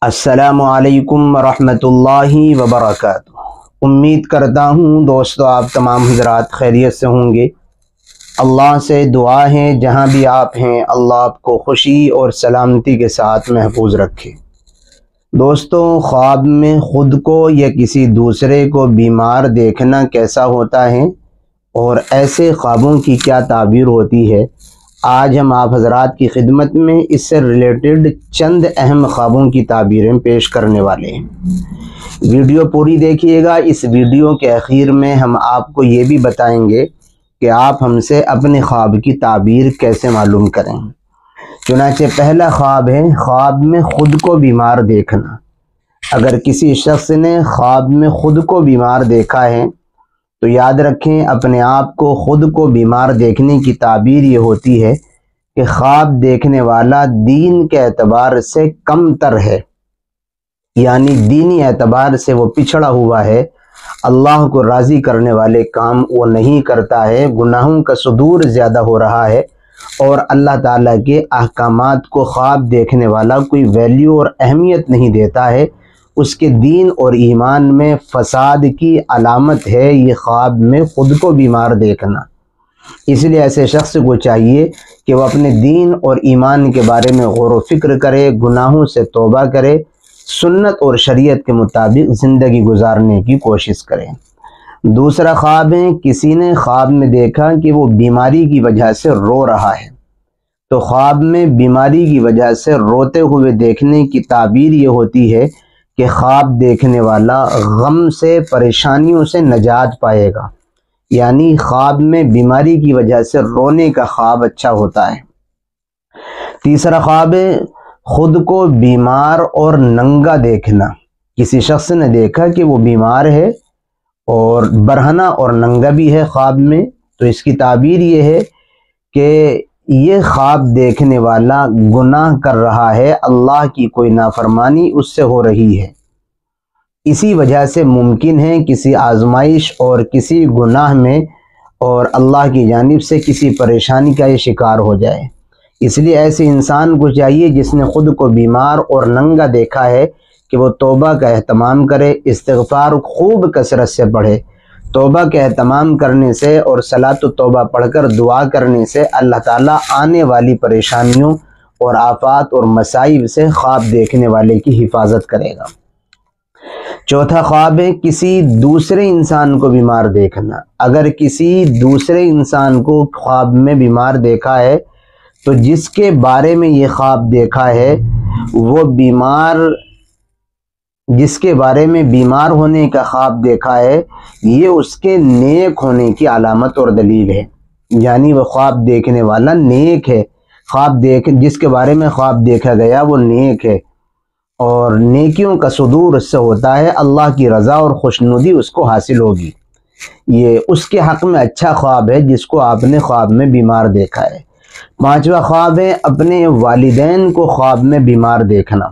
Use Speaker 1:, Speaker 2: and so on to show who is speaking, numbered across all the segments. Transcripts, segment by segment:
Speaker 1: السلام علیکم ورحمۃ اللہ وبرکاتہ۔ امید کرتا ہوں دوستو آپ تمام حضرات خیریت سے ہوں گے۔ اللہ سے دعا ہے جہاں بھی آپ ہیں اللہ آپ کو خوشی اور سلامتی کے ساتھ محفوظ رکھے۔ دوستو، خواب میں خود کو یا کسی دوسرے کو بیمار دیکھنا کیسا ہوتا ہے اور ایسے خوابوں کی کیا تعبیر ہوتی ہے، آج ہم آپ حضرات کی خدمت میں اس سے ریلیٹڈ چند اہم خوابوں کی تعبیریں پیش کرنے والے ہیں۔ ویڈیو پوری دیکھیے گا۔ اس ویڈیو کے اخیر میں ہم آپ کو یہ بھی بتائیں گے کہ آپ ہم سے اپنے خواب کی تعبیر کیسے معلوم کریں۔ چنانچہ پہلا خواب ہے خواب میں خود کو بیمار دیکھنا۔ اگر کسی شخص نے خواب میں خود کو بیمار دیکھا ہے تو یاد رکھیں، اپنے آپ کو خود کو بیمار دیکھنے کی تعبیر یہ ہوتی ہے کہ خواب دیکھنے والا دین کے اعتبار سے کم تر ہے، یعنی دینی اعتبار سے وہ پچھڑا ہوا ہے، اللہ کو راضی کرنے والے کام وہ نہیں کرتا ہے، گناہوں کا صدور زیادہ ہو رہا ہے، اور اللہ تعالیٰ کے احکامات کو خواب دیکھنے والا کوئی ویلیو اور اہمیت نہیں دیتا ہے۔ اس کے دین اور ایمان میں فساد کی علامت ہے یہ خواب میں خود کو بیمار دیکھنا۔ اس لیے ایسے شخص کو چاہیے کہ وہ اپنے دین اور ایمان کے بارے میں غور و فکر کرے، گناہوں سے توبہ کرے، سنت اور شریعت کے مطابق زندگی گزارنے کی کوشش کرے۔ دوسرا خواب ہے کسی نے خواب میں دیکھا کہ وہ بیماری کی وجہ سے رو رہا ہے۔ تو خواب میں بیماری کی وجہ سے روتے ہوئے دیکھنے کی تعبیر یہ ہوتی ہے کہ خواب دیکھنے والا غم سے، پریشانیوں سے نجات پائے گا، یعنی خواب میں بیماری کی وجہ سے رونے کا خواب اچھا ہوتا ہے۔ تیسرا خواب ہے خود کو بیمار اور ننگا دیکھنا۔ کسی شخص نے دیکھا کہ وہ بیمار ہے اور برہنہ اور ننگا بھی ہے خواب میں، تو اس کی تعبیر یہ ہے کہ یہ خواب دیکھنے والا گناہ کر رہا ہے، اللہ کی کوئی نافرمانی اس سے ہو رہی ہے، اسی وجہ سے ممکن ہے کسی آزمائش اور کسی گناہ میں اور اللہ کی جانب سے کسی پریشانی کا یہ شکار ہو جائے۔ اس لیے ایسے انسان کو چاہیے جس نے خود کو بیمار اور ننگا دیکھا ہے کہ وہ توبہ کا اہتمام کرے، استغفار خوب کثرت سے پڑھے۔ توبہ کے اہتمام کرنے سے اور صلاۃ و توبہ پڑھ کر دعا کرنے سے اللہ تعالیٰ آنے والی پریشانیوں اور آفات اور مصائب سے خواب دیکھنے والے کی حفاظت کرے گا۔ چوتھا خواب ہے کسی دوسرے انسان کو بیمار دیکھنا۔ اگر کسی دوسرے انسان کو خواب میں بیمار دیکھا ہے تو جس کے بارے میں یہ خواب دیکھا ہے وہ جس کے بارے میں بیمار ہونے کا خواب دیکھا ہے یہ اس کے نیک ہونے کی علامت اور دلیل ہے، یعنی وہ خواب دیکھنے والا نیک ہے، جس کے بارے میں خواب دیکھا گیا وہ نیک ہے اور نیکیوں کا صدور اس سے ہوتا ہے، اللہ کی رضا اور خوشنودی اس کو حاصل ہوگی۔ یہ اس کے حق میں اچھا خواب ہے جس کو آپ نے خواب میں بیمار دیکھا ہے۔ پانچواں خواب ہے اپنے والدین کو خواب میں بیمار دیکھنا۔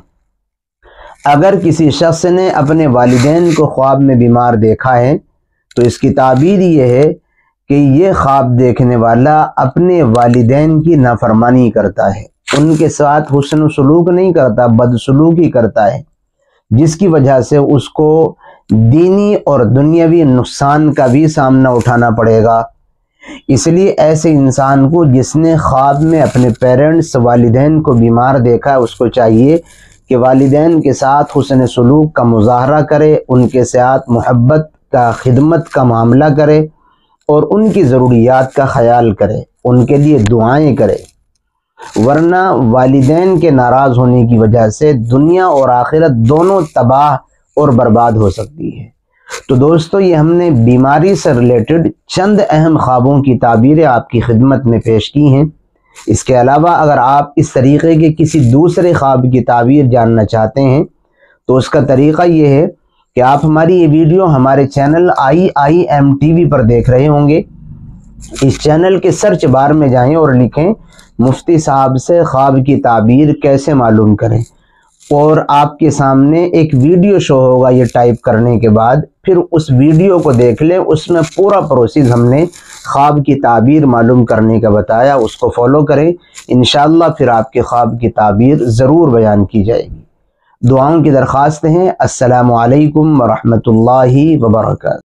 Speaker 1: اگر کسی شخص نے اپنے والدین کو خواب میں بیمار دیکھا ہے تو اس کی تعبیر یہ ہے کہ یہ خواب دیکھنے والا اپنے والدین کی نافرمانی کرتا ہے، ان کے ساتھ حسن و سلوک نہیں کرتا، بدسلوکی کرتا ہے، جس کی وجہ سے اس کو دینی اور دنیاوی نقصان کا بھی سامنا اٹھانا پڑے گا۔ اس لیے ایسے انسان کو جس نے خواب میں اپنے پیرنٹس والدین کو بیمار دیکھا ہے اس کو چاہیے کہ والدین کے ساتھ حسن سلوک کا مظاہرہ کرے، ان کے ساتھ محبت کا، خدمت کا معاملہ کرے اور ان کی ضروریات کا خیال کرے، ان کے لیے دعائیں کرے، ورنہ والدین کے ناراض ہونے کی وجہ سے دنیا اور آخرت دونوں تباہ اور برباد ہو سکتی ہے۔ تو دوستو، یہ ہم نے بیماری سے ریلیٹڈ چند اہم خوابوں کی تعبیریں آپ کی خدمت میں پیش کی ہیں۔ اس کے علاوہ اگر آپ اس طریقے کے کسی دوسرے خواب کی تعبیر جاننا چاہتے ہیں تو اس کا طریقہ یہ ہے کہ آپ ہماری یہ ویڈیو ہمارے چینل IIM-TV پر دیکھ رہے ہوں گے۔ اس چینل کے سرچ بار میں جائیں اور لکھیں مفتی صاحب سے خواب کی تعبیر کیسے معلوم کریں، اور آپ کے سامنے ایک ویڈیو شو ہوگا یہ ٹائپ کرنے کے بعد، پھر اس ویڈیو کو دیکھ لیں، اس میں پورا پروسیس ہم نے خواب کی تعبیر معلوم کرنے کا بتایا، اس کو فالو کریں، انشاءاللہ پھر آپ کے خواب کی تعبیر ضرور بیان کی جائے گی۔ دعاؤں کی درخواست ہیں۔ السلام علیکم ورحمۃ اللہ وبرکاتہ۔